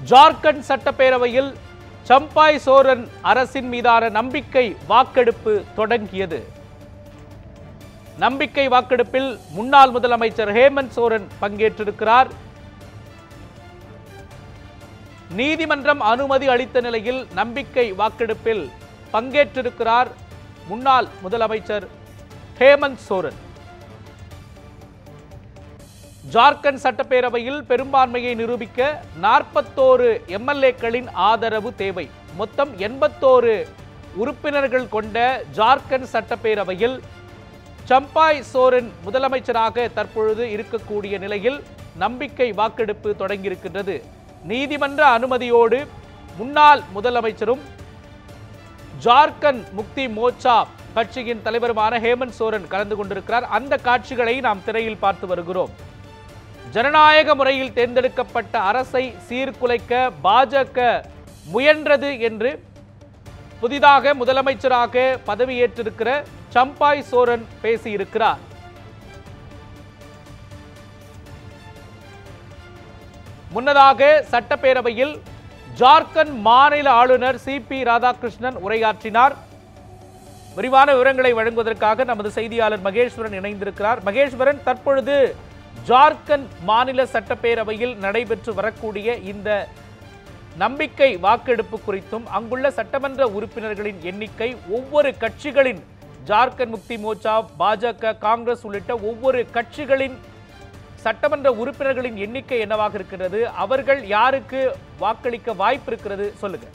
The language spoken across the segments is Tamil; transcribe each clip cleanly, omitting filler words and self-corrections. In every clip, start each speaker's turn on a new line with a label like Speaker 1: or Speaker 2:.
Speaker 1: ஜார்க்கண்ட் சட்டப்பேரவையில் சம்பாய் சோரன் அரசின் மீதான நம்பிக்கை வாக்கெடுப்பு தொடங்கியது. நம்பிக்கை வாக்கெடுப்பில் முன்னாள் முதலமைச்சர் ஹேமந்த் சோரன் பங்கேற்றிருக்கிறார். நீதிமன்றம் அனுமதி அளித்த நிலையில் நம்பிக்கை வாக்கெடுப்பில் பங்கேற்றிருக்கிறார் முன்னாள் முதலமைச்சர் ஹேமந்த் சோரன். ஜார்க்கண்ட் சட்டப்பேரவையில் பெரும்பான்மையை நிரூபிக்க 41 எம்எல்ஏக்களின் ஆதரவு தேவை. மொத்தம் 81 உறுப்பினர்கள் கொண்ட ஜார்க்கண்ட் சட்டப்பேரவையில் சம்பாய் சோரன் முதலமைச்சராக தற்பொழுது இருக்கக்கூடிய நிலையில் நம்பிக்கை வாக்கெடுப்பு தொடங்கியிருக்கின்றது. நீதிமன்ற அனுமதியோடு முன்னாள் முதலமைச்சரும் ஜார்க்கண்ட் முக்தி மோர்ச்சா கட்சியின் தலைவருமான ஹேமந்த் சோரன் கலந்து கொண்டிருக்கிறார். அந்த காட்சிகளை நாம் திரையில் பார்த்து வருகிறோம். ஜனநாயக முறையில் தேர்ந்தெடுக்கப்பட்ட அரசை சீர்குலைக்க பாஜக முயன்றது என்று புதிதாக முதலமைச்சராக பதவியேற்றிருக்கிற சம்பாய் சோரன் பேசியிருக்கிறார். முன்னதாக சட்டப்பேரவையில் ஜார்க்கண்ட் மாநில ஆளுநர் சிபி ராதாகிருஷ்ணன் உரையாற்றினார். விரிவான விவரங்களை வழங்குவதற்காக நமது செய்தியாளர் மகேஸ்வரன் இணைந்திருக்கிறார். மகேஸ்வரன், தற்பொழுது ஜார்க்கண்ட் மாநில சட்டப்பேரவையில் நடைபெற்று வரக்கூடிய இந்த நம்பிக்கை வாக்கெடுப்பு குறித்தும் அங்குள்ள சட்டமன்ற உறுப்பினர்களின் எண்ணிக்கை, ஒவ்வொரு கட்சிகளின் ஜார்க்கண்ட் முக்தி மோர்ச்சா, பாஜக, காங்கிரஸ் உள்ளிட்ட ஒவ்வொரு கட்சிகளின் சட்டமன்ற உறுப்பினர்களின் எண்ணிக்கை என்னவாக இருக்கிறது? அவர்கள் யாருக்கு வாக்களிக்க வாய்ப்பு இருக்கிறது? சொல்லுங்க.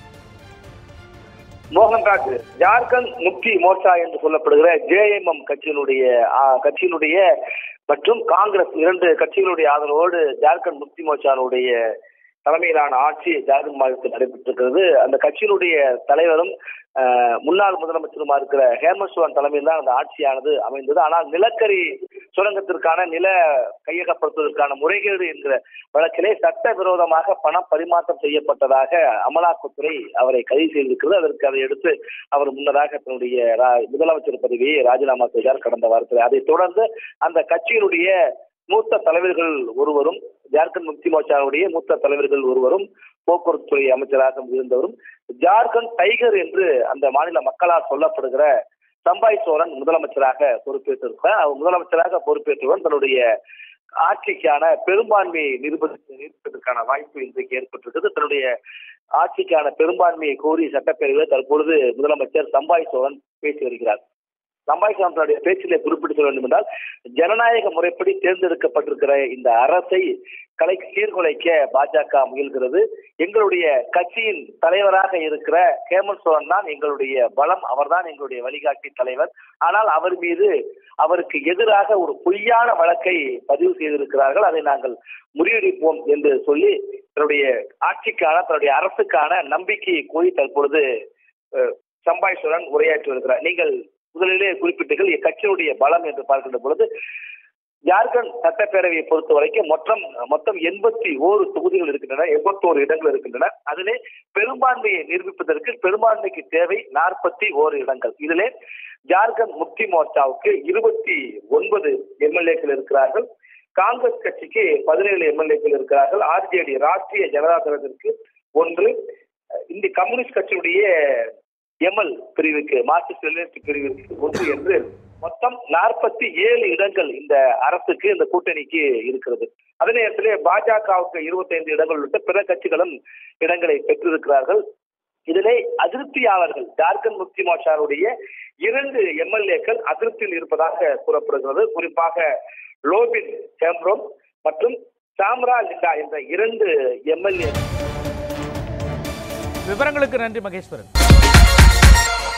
Speaker 2: மோகன்ராஜ், ஜார்க்கண்ட் முக்தி மோர்ச்சா என்று சொல்லப்படுகிற ஜேஎம்எம் கட்சியினுடைய மற்றும் காங்கிரஸ் இரண்டு கட்சிகளுடைய ஆதரவோடு ஜார்க்கண்ட் முக்தி மோர்ச்சாவுடைய தலைமையிலான ஆட்சி ஜார்க்கண்ட் மாநிலத்தில் நடைபெற்றிருக்கிறது. அந்த கட்சியினுடைய தலைவரும் முன்னாள் முதலமைச்சருமா இருக்கிற ஹேமந்த் சோரன் தலைமையில் தான் அந்த ஆட்சியானது அமைந்தது. ஆனால் நிலக்கரி சுரங்கத்திற்கான நில கையகப்படுத்துவதற்கான முறைகேடு என்கிற வழக்கிலே சட்டவிரோதமாக பணம் பரிமாற்றம் செய்யப்பட்டதாக அமலாக்கத்துறை அவரை கைது செய்திருக்கிறது. அதற்கு அதை எடுத்து அவர் முன்னதாக தன்னுடைய முதலமைச்சர் பதவியை ராஜினாமா செய்தார் கடந்த வாரத்தில். அதைத் தொடர்ந்து அந்த கட்சியினுடைய மூத்த தலைவர்கள் ஒருவரும், ஜார்க்கண்ட் முக்தி மோர்ச்சாவுடைய மூத்த தலைவர்கள் ஒருவரும், போக்குவரத்து துறை அமைச்சராக இருந்தவரும், ஜார்க்கண்ட் டைகர் என்று அந்த மாநில மக்களால் சொல்லப்படுகிற சம்பாய் சோரன் முதலமைச்சராக பொறுப்பேற்றிருக்கிறார். அவர் முதலமைச்சராக பொறுப்பேற்றவுடன் தன்னுடைய ஆட்சிக்கான பெரும்பான்மையை நிரூபிப்பதற்கான வாய்ப்பு இன்றைக்கு ஏற்பட்டிருக்கிறது. தன்னுடைய ஆட்சிக்கான பெரும்பான்மையை கோரி சட்டப்பேரவையில் தற்பொழுது முதலமைச்சர் சம்பாய் சோரன் பேசி வருகிறார். சம்பாய் சோரனுடைய பேச்சிலே குறிப்பிட்டு சொல்ல வேண்டும் என்றால், ஜனநாயக முறைப்படி தேர்ந்தெடுக்கப்பட்டிருக்கிற இந்த அரசை சீர்குலைக்க பாஜக முயல்கிறது. எங்களுடைய கட்சியின் தலைவராக இருக்கிற ஹேமந்த் சோரன் தான் எங்களுடைய பலம், அவர்தான் எங்களுடைய வழிகாட்டி தலைவர். ஆனால் அவர் மீது அவருக்கு எதிராக ஒரு பொய்யான வழக்கை பதிவு செய்திருக்கிறார்கள். அதை நாங்கள் முறியடிப்போம் என்று சொல்லி தன்னுடைய ஆட்சிக்கான, தன்னுடைய அரசுக்கான நம்பிக்கையை கோரி தற்பொழுது சம்பாய் சோரன் உரையாற்றி வருகிறார். நீங்கள் முதலிலே குறிப்பிட்டீர்கள் கட்சியினுடைய பலம் என்று பார்க்கின்ற பொழுது, ஜார்க்கண்ட் சட்டப்பேரவையை பொறுத்த வரைக்கும் மொத்தம் 81 தொகுதிகள் இருக்கின்றன, 81 இடங்கள் இருக்கின்றன. அதிலே பெரும்பான்மையை நிரூபிப்பதற்கு பெரும்பான்மைக்கு தேவை 41 இடங்கள். இதிலே ஜார்க்கண்ட் முக்தி மோர்ச்சாவுக்கு 29 எம்எல்ஏக்கள் இருக்கிறார்கள். காங்கிரஸ் கட்சிக்கு 17 எம்எல்ஏக்கள் இருக்கிறார்கள். ஆர்ஜேடி ராஷ்டிரிய ஜனதா தளத்திற்கு 1, இந்த கம்யூனிஸ்ட் கட்சியுடைய எம்எல் பிரிவுக்கு, மார்க்சிஸ்ட் பிரிவிற்கு 1 என்று மொத்தம் 47 இடங்கள் இந்த அரசுக்கு, இந்த கூட்டணிக்கு இருக்கிறது. அதே நேரத்திலே பாஜகவுக்கு 25 இடங்கள் உள்ளிட்ட பிற கட்சிகளும் இடங்களை பெற்றிருக்கிறார்கள். இதிலே அதிருப்தியாளர்கள், ஜார்க்கண்ட் முக்தி மோர்ச்சாவுடைய 2 எம்எல்ஏக்கள் அதிருப்தியில் இருப்பதாக கூறப்படுகிறது. குறிப்பாக லோபின் சேம்ரோம் மற்றும் சாம்ரா லிண்டா என்ற 2 எம்எல்ஏ.
Speaker 1: விவரங்களுக்கு நன்றி மகேஸ்வரன்.